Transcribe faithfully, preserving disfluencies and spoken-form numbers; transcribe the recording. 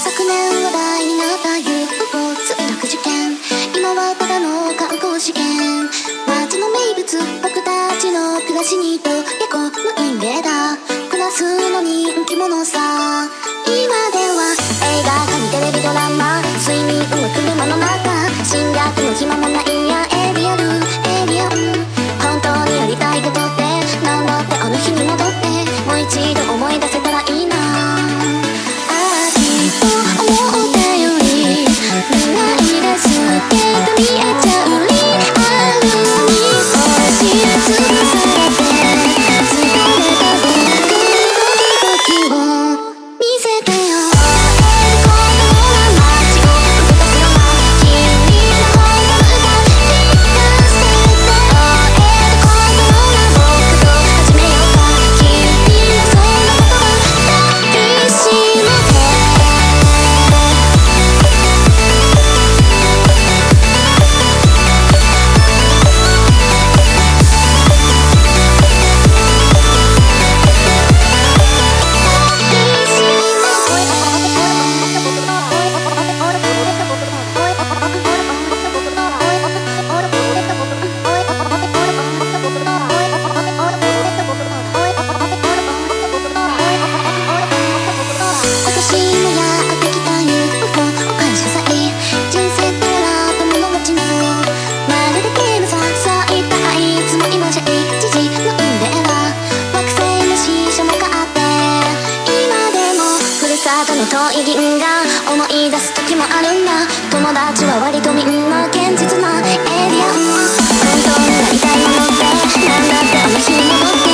昨年話題になった ユーフォー 墜落事件、今はただの観光資源。街の名物、僕たちの暮らしにと結構のインベーダー、クラスの人気者さ。今では映画館にテレビドラマ、睡眠は車の中、侵略の暇もないやエリアルエリアン。本当にやりたいことってなんだって、あの日に戻ってもう一度思い出せたらいいな。ああきっと思ったよりないですけど、見えちゃうりあるに押しつぶされて疲れた僕の時々を見せてよ。遠い銀河思い出す時もあるんだ。友達は割とみんな堅実なエイリアン。本当になりたいものってなんだって、あの日に戻って